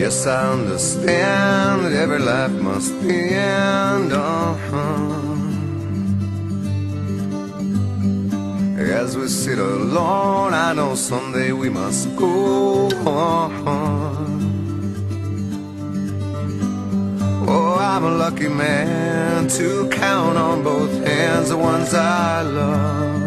Yes, I understand that every life must end. As we sit alone, I know someday we must go on. Oh, I'm a lucky man to count on both hands the ones I love.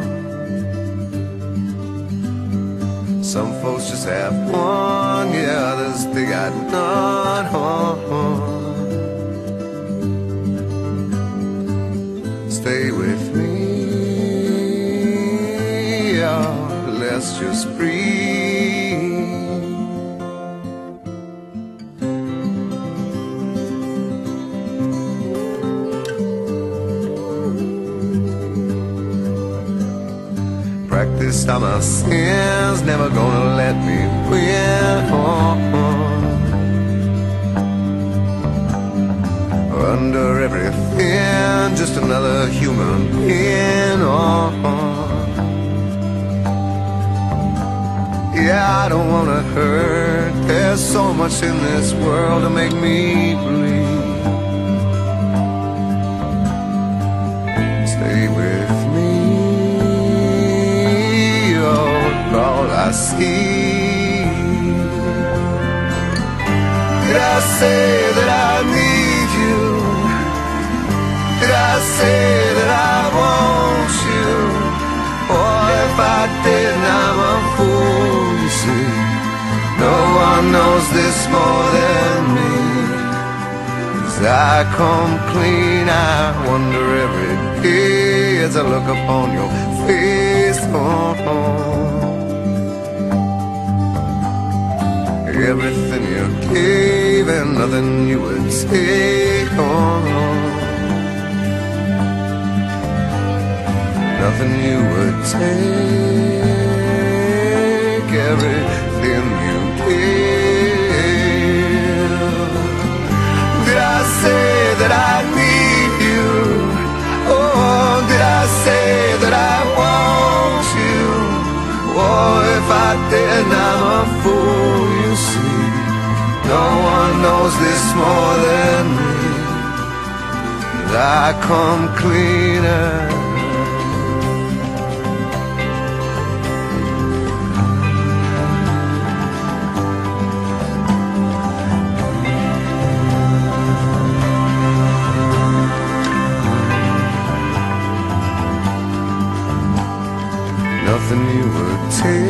Some folks just have one, yeah, others they got none. Stay with me, yeah, let's just breathe. Practiced on my sins, never gonna let me win. Under everything, just another human being. Yeah, I don't wanna hurt. There's so much in this world to make me bleed. Stay with me, all I see. Did I say that I need you? Did I say that I want you? Or if I didn't, I'm a fool, you see. No one knows this more than me. As I come clean, I wonder every day as I look upon your face. Everything you gave and nothing you would take on. Nothing you would take. Everything you gave. Did I say that I need you? Oh, did I say that I want you? Oh, if I didn't, I'm a fool, you see. No one knows this more than me. As I come cleaner. Nothing you would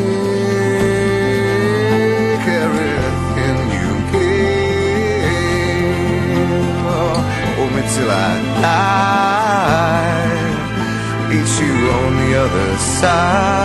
take, everything you gave. Oh, hold me till I die, eat you on the other side.